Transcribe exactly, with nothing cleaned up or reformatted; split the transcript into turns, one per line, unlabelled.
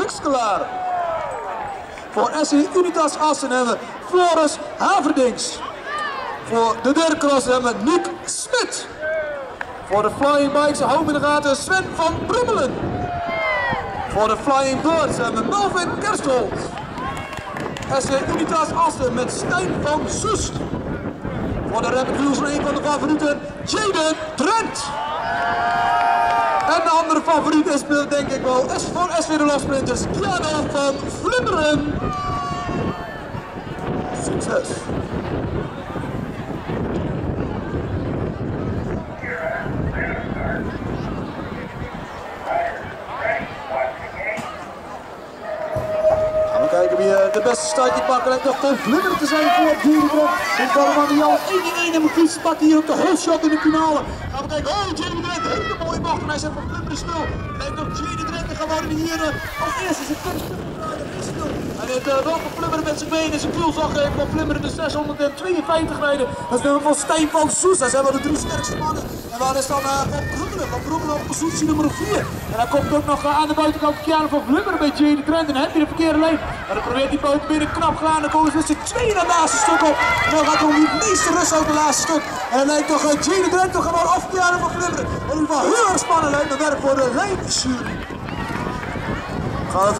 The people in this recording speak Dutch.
Duxkelaar. Voor S C Unitas Assen hebben we Floris Haverdings. Voor de derde cross hebben we Nick Smit. Voor de Flying Bikes home in de gaten Sven van Brummelen. Voor de Flying Birds hebben we Melvin Kerstholt. S C Unitas Assen met Stijn van Soest. Voor de Rapid Wheels een van de favorieten Jaden Drent. En de andere favoriet is denk ik wel is voor S V de Lofsprinters Diana van Vlimmeren. Succes! Kijken wie de beste start die pakken. Lijkt nog ten Vlimmeren te zijn voor Dierenbrand. En Kalman die al één in één hebben fietsen pakken hier op de hoofdshot in de finale. Gaan we kijken. Oh, Jaden Drent, hele mooie bocht. En hij zet van Vlimmeren stil. Lijkt nog Jaden Drent en gewoon hier uh, als eerste zijn tekst. Hij heeft uh, wel van Vlimmeren met zijn benen en zijn wiel zag uh, van Vlimmeren de zeshonderdtweeënvijftig rijden. Dat is nummer van Stijn van Soest. Dat zijn wel de drie sterkste mannen. En waar is dan uh, Van Brummelen? Van Brummelen op positie nummer vier. En dan komt ook nog uh, aan de buitenkant Kiana van Vlimmeren bij Jaden Drent. En dan heb je de verkeerde lijn. En dan probeert die buiten binnen knap gaan. Dan komen ze met z'n tweeën naar het laatste stuk op. En dan gaat er om die meeste rust uit het laatste stuk. En dan lijkt toch uh, Jaden Drent toch gewoon af Kiana van Vlimmeren. In ieder geval heel erg spannend lijkt me werk voor de lijnjury.